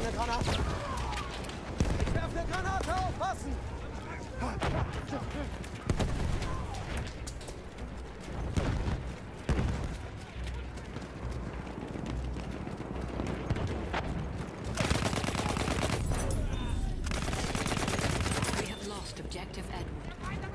eine Granate. Ich werfe eine Granate, aufpassen! We have lost objective Edward.